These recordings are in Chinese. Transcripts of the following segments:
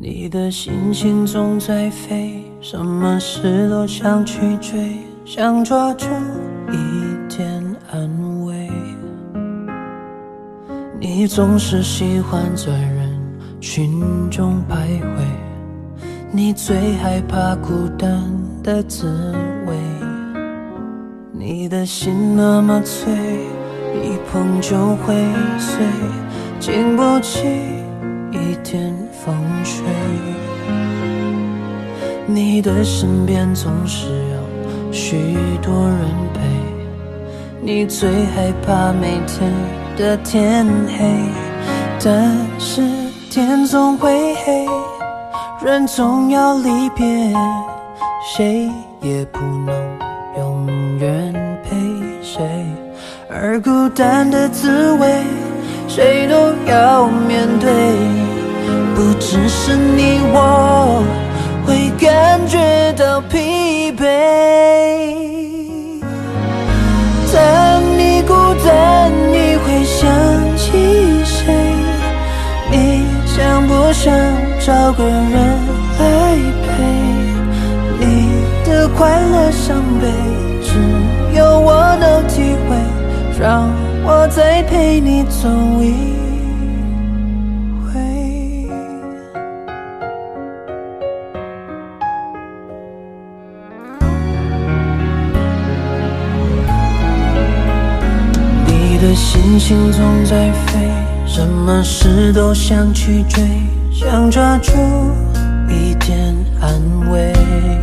你的心情总在飞，什么事都想去追，想抓住一点安慰。你总是喜欢在人群中徘徊，你最害怕孤单的滋味。你的心那么脆，一碰就会碎，经不起一点风吹。你的身边总是有许多人陪，你最害怕每天的天黑。但是天总会黑，人总要离别，谁也不能永远陪谁。而孤单的滋味谁都要面对，不只是你我会感觉到疲惫。当你孤单你会想起谁？你想不想找个人来陪？你的快乐伤悲只有我能体会，让我再陪你走一回。你的心情总在飞，什么事都想去追，想抓住一点安慰。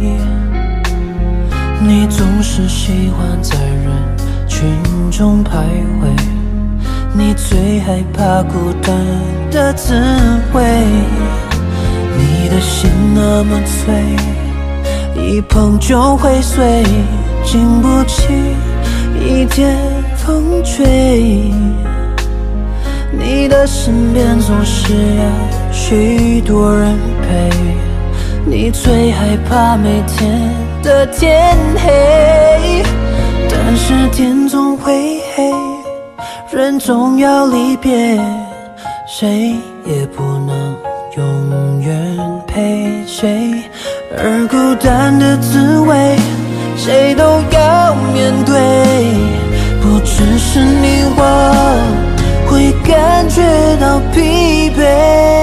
你总是喜欢在人群中徘徊，你最害怕孤单的滋味。你的心那么脆，一碰就会碎，经不起一点风吹。你的身边总是有许多人陪，你最害怕每天的天黑。但是天总会黑，人总要离别，谁也不能永远陪谁。而孤单的滋味谁都要面对，不只是你我会感觉到疲惫。